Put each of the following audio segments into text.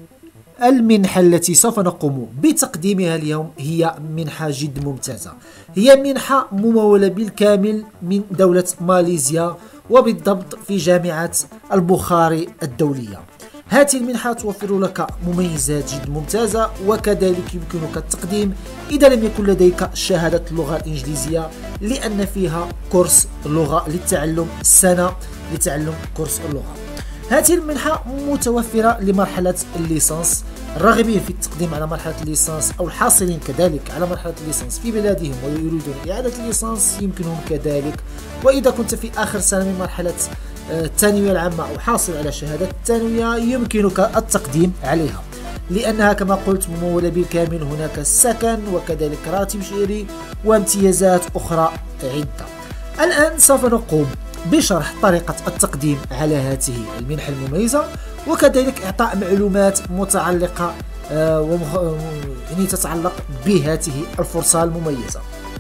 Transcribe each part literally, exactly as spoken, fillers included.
المنحة التي سوف نقوم بتقديمها اليوم هي منحة جد ممتازة. هي منحة ممولة بالكامل من دولة ماليزيا، وبالضبط في جامعة البخاري الدولية. هذه المنحة توفر لك مميزات جد ممتازة، وكذلك يمكنك التقديم إذا لم يكن لديك شهادة اللغة الإنجليزية، لأن فيها كورس لغة للتعلم، سنة لتعلم كورس اللغة. هذه المنحة متوفرة لمرحلة الليسانس. الراغبين في التقديم على مرحلة الليسانس أو الحاصلين كذلك على مرحلة الليسانس في بلادهم ويريدون إعادة الليسانس يمكنهم كذلك. وإذا كنت في آخر سنة من مرحلة الثانوية العامة أو حاصل على شهادة الثانوية يمكنك التقديم عليها، لأنها كما قلت ممولة بالكامل. هناك سكن وكذلك راتب شهري وامتيازات أخرى عدة. الآن سوف نقوم بشرح طريقة التقديم على هذه المنحة المميزة، وكذلك إعطاء معلومات متعلقة آه ومخ... يعني تتعلق بهذه الفرصة المميزة.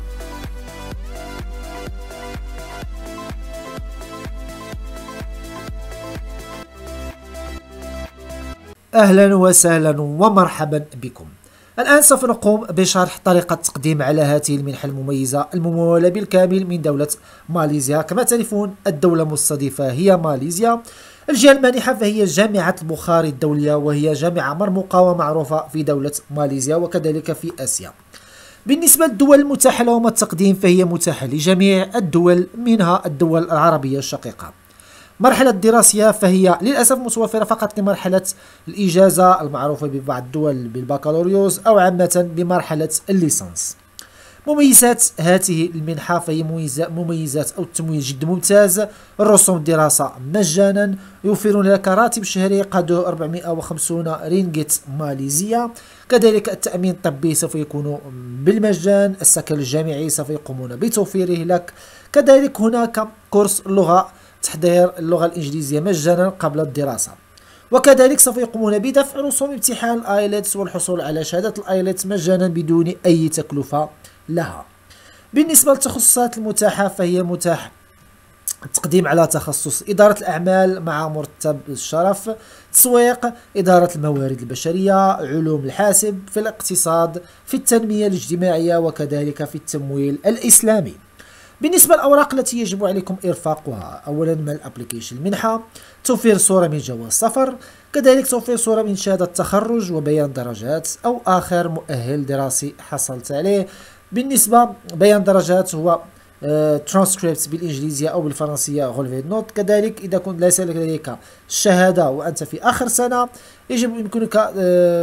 أهلا وسهلا ومرحبا بكم. الآن سوف نقوم بشرح طريقة التقديم على هذه المنحة المميزة الممولة بالكامل من دولة ماليزيا. كما تعرفون الدولة المستضيفة هي ماليزيا. الجهة المانحة فهي جامعة البخاري الدولية، وهي جامعة مرموقة ومعروفة في دولة ماليزيا وكذلك في آسيا. بالنسبة للدول المتاحة لهم التقديم فهي متاحة لجميع الدول، منها الدول العربية الشقيقة. مرحلة الدراسية فهي للأسف متوفرة فقط لمرحلة الإجازة المعروفة ببعض الدول بالبكالوريوس، أو عامة بمرحلة الليسانس. مميزات هذه المنحة فهي مميزات أو التمويل جد ممتاز. الرسوم الدراسة مجانا، يوفرون لك راتب شهري قدره أربعمائة وخمسين رينجت ماليزية. كذلك التأمين الطبي سوف يكون بالمجان. السكن الجامعي سوف يقومون بتوفيره لك. كذلك هناك كورس لغة، تحضير اللغة الإنجليزية مجانا قبل الدراسة. وكذلك سوف يقومون بدفع رسوم امتحان الآيلتس والحصول على شهادة الآيلتس مجانا بدون أي تكلفة لها. بالنسبة للتخصصات المتاحة فهي متاح التقديم على تخصص إدارة الأعمال مع مرتب الشرف، تسويق، إدارة الموارد البشرية، علوم الحاسب، في الاقتصاد، في التنمية الاجتماعية، وكذلك في التمويل الإسلامي. بالنسبة للأوراق التي يجب عليكم إرفاقها، أولا من الأبليكيشن المنحة توفير صورة من جواز سفر، كذلك توفير صورة من شهادة تخرج وبيان درجات أو آخر مؤهل دراسي حصلت عليه. بالنسبة بيان درجات هو ترانسكريبت بالإنجليزية أو بالفرنسية غولفيد نوت. كذلك إذا كنت ليس لديك الشهادة وأنت في آخر سنة يجب يمكنك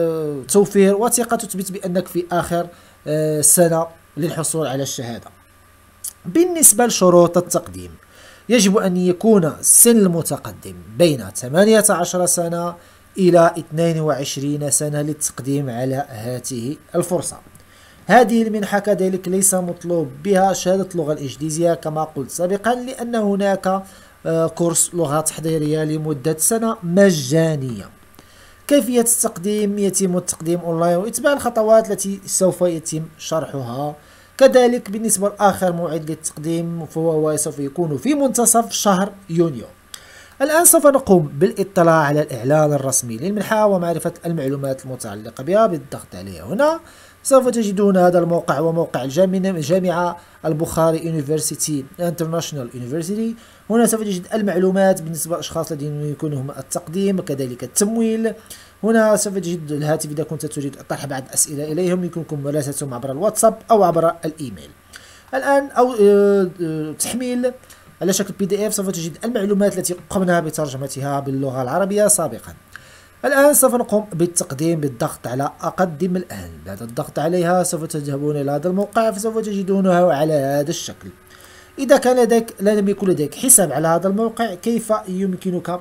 توفير وثيقة تثبت بأنك في آخر سنة للحصول على الشهادة. بالنسبة لشروط التقديم يجب أن يكون سن المتقدم بين ثمانية عشر سنة إلى اثنين وعشرين سنة للتقديم على هذه الفرصة. هذه المنحة كذلك ليس مطلوب بها شهادة اللغة الإنجليزية كما قلت سابقا، لأن هناك كورس لغة تحضيرية لمدة سنة مجانية. كيفية التقديم؟ يتم التقديم أونلاين وإتباع الخطوات التي سوف يتم شرحها. كذلك بالنسبة لآخر موعد للتقديم فهو سوف يكون في منتصف شهر يونيو. الآن سوف نقوم بالاطلاع على الإعلان الرسمي للمنحة ومعرفة المعلومات المتعلقة بها. بالضغط عليها هنا سوف تجدون هذا الموقع وموقع الجامعة البخاري يونيفرسيتي انترناشونال يونيفرسيتي. هنا سوف تجد المعلومات بالنسبة للأشخاص الذين يكونهم التقديم، كذلك التمويل. هنا سوف تجد الهاتف إذا كنت تريد طرح بعض الأسئلة إليهم يمكنكم مراسلتهم عبر الواتساب أو عبر الإيميل. الآن أو تحميل على شكل بي دي إف سوف تجد المعلومات التي قمنا بترجمتها باللغة العربية سابقا. الآن سوف نقوم بالتقديم بالضغط على أقدم الآن. بعد الضغط عليها سوف تذهبون إلى هذا الموقع فسوف تجدونه على هذا الشكل. إذا كان لديك لم يكن لديك حساب على هذا الموقع كيف يمكنك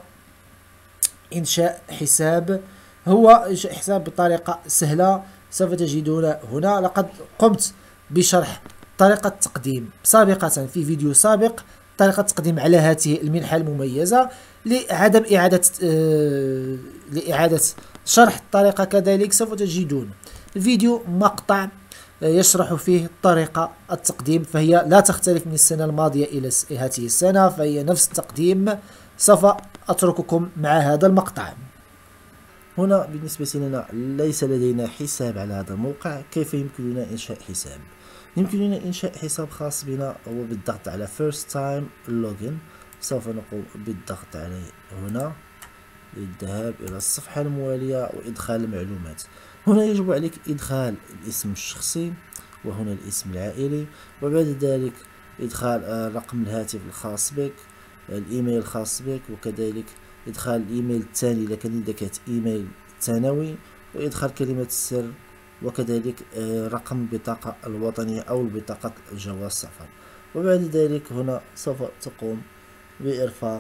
إنشاء حساب؟ هو إنشاء حساب بطريقة سهلة. سوف تجدون هنا لقد قمت بشرح طريقة التقديم سابقة في فيديو سابق، طريقة التقديم على هذه المنحة المميزة. لعدم إعادة آه لإعادة شرح الطريقة كذلك سوف تجدون فيديو مقطع يشرح فيه طريقة التقديم، فهي لا تختلف من السنة الماضية إلى هذه السنة، فهي نفس التقديم. سوف أترككم مع هذا المقطع. هنا بالنسبة لنا ليس لدينا حساب على هذا الموقع. كيف يمكننا إنشاء حساب؟ يمكننا إنشاء حساب خاص بنا هو بالضغط على first time login. سوف نقوم بالضغط عليه هنا للذهاب إلى الصفحة الموالية وإدخال المعلومات. هنا يجب عليك إدخال الاسم الشخصي، وهنا الاسم العائلي، وبعد ذلك إدخال رقم الهاتف الخاص بك، الإيميل الخاص بك، وكذلك إدخال الإيميل الثاني إذا كان لديك إيميل ثانوي، وإدخال كلمة السر، وكذلك رقم البطاقة الوطنية أو البطاقة جواز السفر. وبعد ذلك هنا سوف تقوم بإرفاق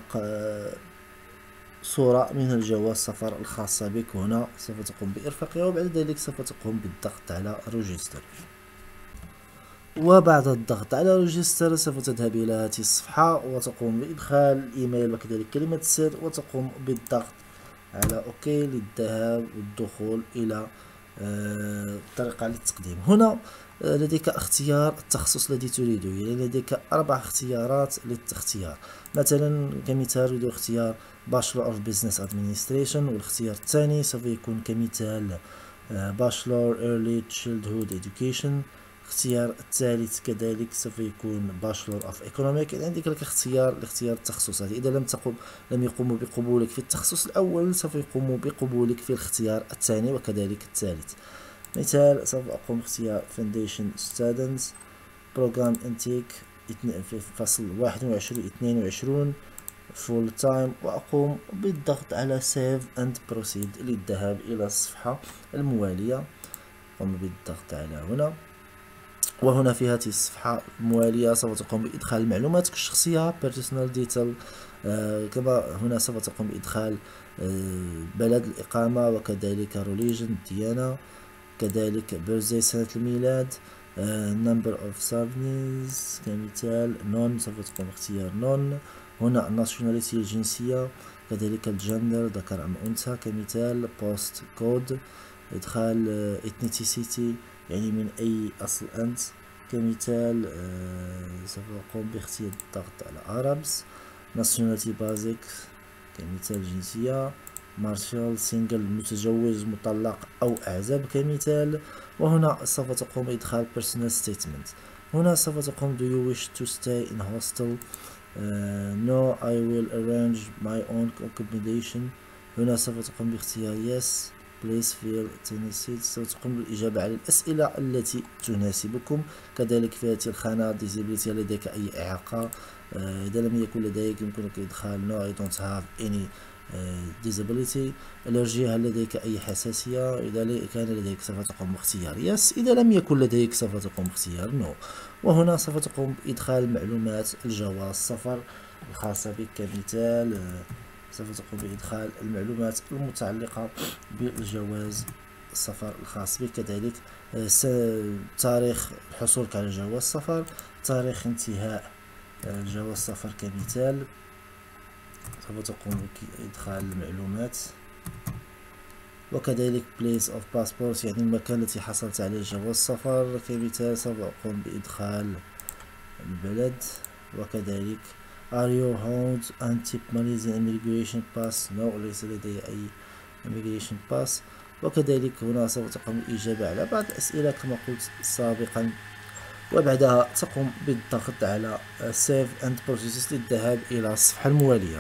صورة من الجواز السفر الخاصة بك. هنا سوف تقوم بإرفاقها، وبعد ذلك سوف تقوم بالضغط على ريجستر. وبعد الضغط على ريجستر سوف تذهب إلى هذه الصفحة وتقوم بإدخال الإيميل وكذلك كلمة السر، وتقوم بالضغط على أوكي للذهاب والدخول إلى الطريقة للتقديم. هنا لديك اختيار التخصص الذي تريده، يعني لديك أربع اختيارات للاختيار. مثلا كمثال أريد اختيار Bachelor of Business Administration، والاختيار الثاني سوف يكون كمثال Bachelor Early Childhood Education. الاختيار الثالث كذلك سوف يكون Bachelor of Economic. يعني عندك لك اختيار لاختيار التخصصات. إذا لم تقم لم يقوموا بقبولك في التخصص الأول سوف يقوموا بقبولك في الاختيار الثاني وكذلك الثالث. مثال سوف أقوم باختيار Foundation Students Program Intake في فصل واحد وعشرين اثنين وعشرين Full Time، وأقوم بالضغط على Save and Proceed للذهاب إلى الصفحة الموالية. قم بالضغط على هنا، وهنا في هذه الصفحة الموالية سوف تقوم بإدخال معلوماتك الشخصية Personal Detail. آه كما هنا سوف تقوم بإدخال آه بلد الإقامة، وكذلك Religion الديانة، كذلك birthday سنة الميلاد، آه number of souvenirs كمثال non، سوف تقوم باختيار non. هنا nationality الجنسية، كذلك الجندر ذكر أم أنثى كمثال post code، إدخال آه ethnicity يعني من أي أصل أنت كمثال آه سوف أقوم باختيار الضغط على Arabs. nationality basic كمثال جنسية، مارشال سينجل متزوج مطلق أو أعزب كمثال. وهنا سوف تقوم بإدخال personal statement. هنا سوف تقوم do you wish to stay in hostel uh, no I will arrange my own accommodation. هنا سوف تقوم باختيار yes please fill Tennessee. سوف تقوم بالإجابة على الأسئلة التي تناسبكم. كذلك في هذه الخانة disability لديك أي إعاقة، إذا لم يكن لديك يمكنك إدخال no I don't have any disability. allergy هل لديك أي حساسية؟ إذا كان لديك سوف تقوم باختيار yes، إذا لم يكن لديك سوف تقوم باختيار no. وهنا سوف تقوم بإدخال معلومات الجواز السفر الخاصة بك كمثال سوف تقوم بإدخال المعلومات المتعلقة بالجواز السفر الخاص بك، كذلك تاريخ حصولك على جواز السفر، تاريخ انتهاء جواز السفر كمثال. سوف تقوم بإدخال المعلومات، وكذلك place of passport يعني المكان الذي حصلت عليه جواز السفر كمثال. سوف أقوم بإدخال البلد، وكذلك are you held anti-Malaysian immigration pass no ليس لدي أي immigration pass. وكذلك هنا سوف تقوم بالإجابة على بعض الأسئلة كما قلت سابقا، وبعدها تقوم بالضغط على save and process للذهاب إلى الصفحة الموالية.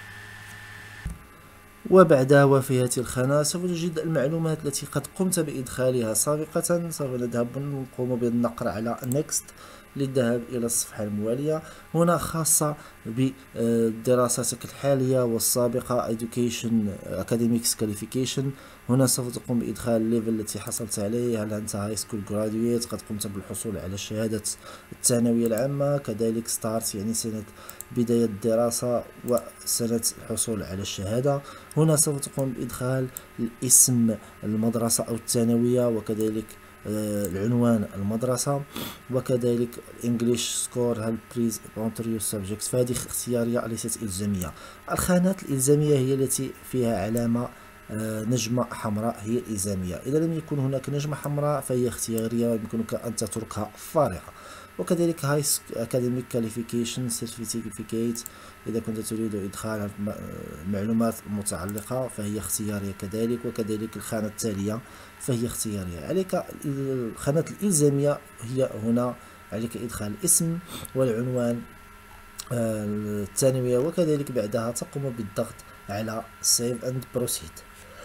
وبعدها وفي هذه الخانة سوف تجد المعلومات التي قد قمت بإدخالها سابقا. سوف نذهب نقوم بالنقر على next للذهاب إلى الصفحة الموالية. هنا خاصة بدراساتك الحالية والسابقة education academics qualification. هنا سوف تقوم بإدخال الليفل التي حصلت عليه، هل أنت هاي سكول جراديويت قد قمت بالحصول على شهادة الثانوية العامة، كذلك ستارت يعني سنة بداية الدراسة وسنة الحصول على الشهادة. هنا سوف تقوم بإدخال الاسم المدرسة أو الثانوية، وكذلك العنوان المدرسة، وكذلك English سكور هل بريز بونتريو سبجكت. فهذه اختيارية ليست إلزامية. الخانات الإلزامية هي التي فيها علامة نجمة حمراء هي الإلزامية. إذا لم يكن هناك نجمة حمراء فهي اختيارية ويمكنك أن تتركها فارغة. وكذلك هاي أكاديميك كاليفيكيشن سيرتيفيكيت، إذا كنت تريد إدخال المعلومات المتعلقة فهي اختيارية كذلك. وكذلك الخانة التالية فهي اختيارية. عليك الخانة الإلزامية هي هنا عليك إدخال الاسم والعنوان الثانوية، وكذلك بعدها تقوم بالضغط على Save and Proceed.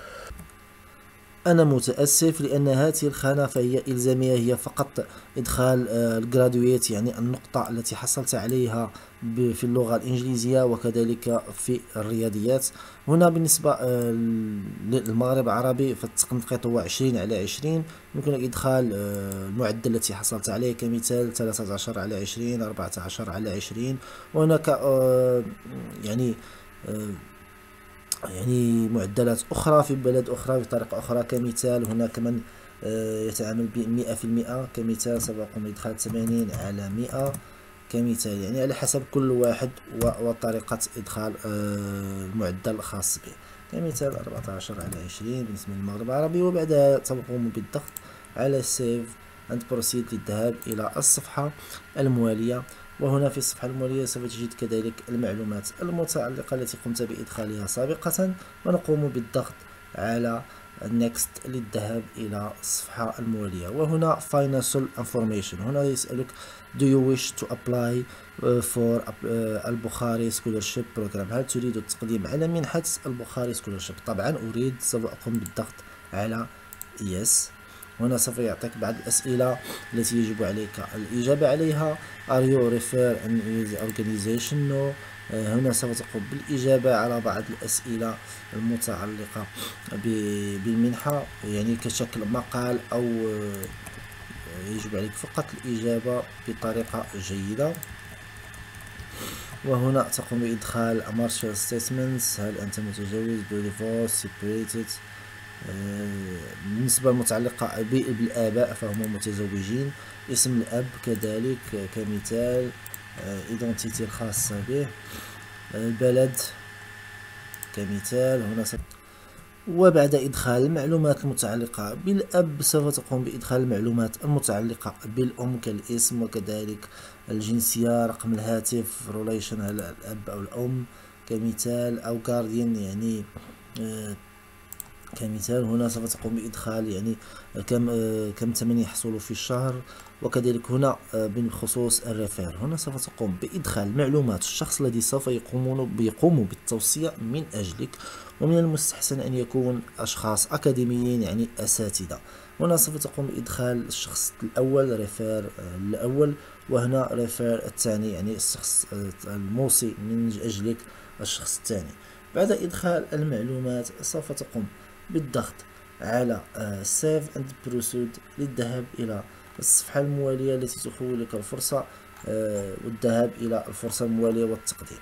أنا متأسف لأن هذه الخانة فهي إلزامية، هي فقط إدخال الجرادويت يعني النقطة التي حصلت عليها في اللغة الإنجليزية وكذلك في الرياضيات. هنا بالنسبة للمغرب العربي فالتنقيط هو عشرين على عشرين، يمكنك إدخال المعدل التي حصلت عليه كمثال ثلاثة عشر على عشرين، أربعة عشر على عشرين. وهناك يعني يعني معدلات أخرى في بلد أخرى بطريقة أخرى، كمثال هناك من يتعامل بمئة في المئة، كمثال سأقوم بإدخال ثمانين على مئة كمثال، يعني على حسب كل واحد وطريقة إدخال المعدل الخاص به. كمثال أربعة عشر على عشرين بالنسبة للمغرب العربي. وبعدها تقوم بالضغط على Save and Proceed للذهاب إلى الصفحة الموالية. وهنا في الصفحة الموالية سوف تجد كذلك المعلومات المتعلقة التي قمت بإدخالها سابقة، ونقوم بالضغط على Next للذهاب إلى الصفحة الموالية. وهنا Financial Information، هنا يسألك Do you wish to apply for البخاري Scholarship Program، هل تريد التقديم على منحة البخاري Scholarship؟ طبعا أريد. سوف أقوم بالضغط على Yes. هنا سوف يعطيك بعض الأسئلة التي يجب عليك الإجابة عليها. Are you refer an organization? No. هنا سوف تقوم بالإجابة على بعض الأسئلة المتعلقة بالمنحة، يعني كشكل مقال أو يجب عليك فقط الإجابة بطريقة جيدة. وهنا تقوم بإدخال Martial Statements، هل أنت متزوج، divorced، separated. بالنسبة المتعلقة بالآباء فهم متزوجين. اسم الأب كذلك كمثال، identity الخاصة به، البلد كمثال هنا. وبعد إدخال المعلومات المتعلقة بالأب سوف تقوم بإدخال المعلومات المتعلقة بالأم كالاسم وكذلك الجنسية، رقم الهاتف، relation هل الأب أو الأم كمثال، أو guardian يعني كمثال. هنا سوف تقوم بإدخال يعني كم كم ثمن يحصل في الشهر. وكذلك هنا بخصوص الريفير هنا سوف تقوم بإدخال معلومات الشخص الذي سوف يقومون بيقوم بالتوصية من أجلك، ومن المستحسن أن يكون أشخاص أكاديميين يعني أساتذة. هنا سوف تقوم بإدخال الشخص الأول ريفير الأول، وهنا ريفير الثاني يعني الشخص الموصي من أجلك الشخص الثاني. بعد إدخال المعلومات سوف تقوم بالضغط على Save and Proceed للذهاب إلى الصفحة الموالية التي تخول لك الفرصة والذهاب إلى الفرصة الموالية والتقديم.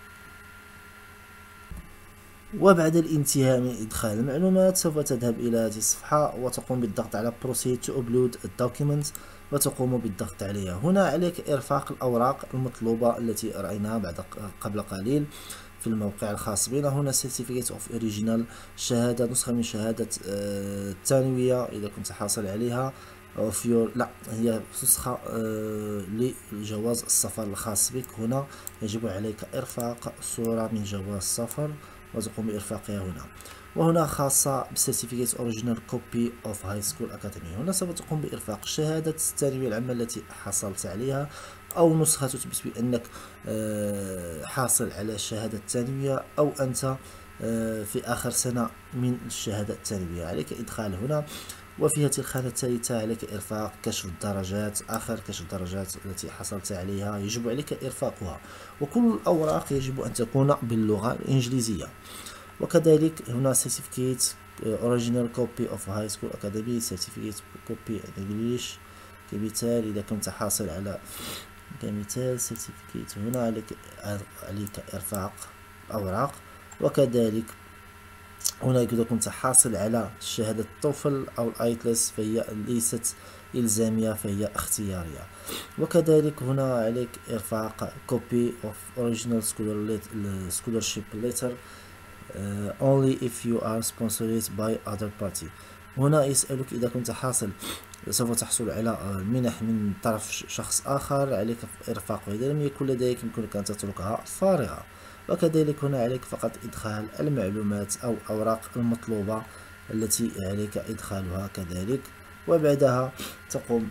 وبعد الانتهاء من إدخال المعلومات سوف تذهب إلى هذه الصفحة وتقوم بالضغط على Proceed to Upload a Document وتقوم بالضغط عليها. هنا عليك إرفاق الأوراق المطلوبة التي رأيناها بعد قبل قليل في الموقع الخاص بنا. هنا Certificate of Original، شهادة نسخة من شهادة الثانوية إذا كنت حاصل عليها، أو فيور لا هي نسخة لجواز السفر الخاص بك. هنا يجب عليك إرفاق صورة من جواز السفر وتقوم بإرفاقها هنا. وهنا خاصة بسيرتيفيكيت أوريجينال كوبي أوف هاي سكول أكاديمي، هنا سوف تقوم بإرفاق شهادة الثانوية العامة التي حصلت عليها أو نسخة تثبت بأنك حاصل على الشهادة الثانوية أو أنت في آخر سنة من الشهادة الثانوية. عليك إدخال هنا. وفي هذه الخانة الثالثة عليك إرفاق كشف الدرجات، آخر كشف الدرجات التي حصلت عليها يجب عليك إرفاقها، وكل الأوراق يجب أن تكون باللغة الإنجليزية. وكذلك هنا Certificate Original Copy of High School Academy، Certificate Copy English كمثال إذا كنت حاصل على كمثال Certificate. هنا عليك عليك إرفاق أوراق. وكذلك هنا إذا كنت حاصل على شهادة التوفل أو الآيتلس فهي ليست إلزامية فهي اختيارية. وكذلك هنا عليك إرفاق Copy of Original Scholarship Letter uh, only if you are sponsored by other party. هنا يسألك إذا كنت حاصل سوف تحصل على منح من طرف شخص آخر، عليك إرفاقه. إذا لم يكن لديك يمكنك أن تتركها فارغة. وكذلك هنا عليك فقط إدخال المعلومات أو الأوراق المطلوبة التي عليك إدخالها كذلك، وبعدها تقوم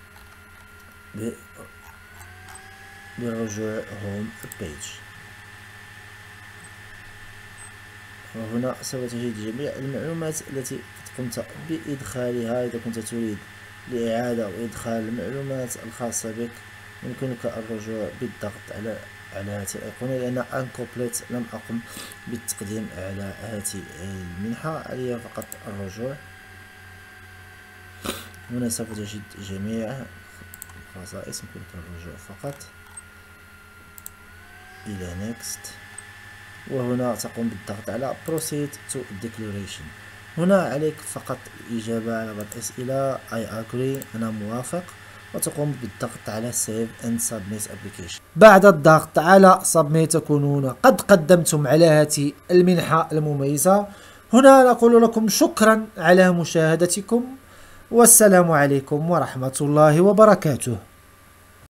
برجوع هوم بيج. وهنا سوف تجد جميع المعلومات التي قمت بإدخالها. إذا كنت تريد لإعادة أو إدخال المعلومات الخاصة بك يمكنك الرجوع بالضغط على على هذه الأيقونة، لأن Incomplete لم أقم بالتقديم على هذه المنحة، علي فقط الرجوع. هنا سوف تجد جميع الخصائص، يمكنك الرجوع فقط إلى Next، وهنا تقوم بالضغط على Proceed to Declaration. هنا عليك فقط الإجابة على بعض الأسئلة I agree أنا موافق، وتقوم بالضغط على Save and Submit Application. بعد الضغط على Submit تكونون قد قدمتم على هذه المنحة المميزة. هنا نقول لكم شكرا على مشاهدتكم، والسلام عليكم ورحمة الله وبركاته.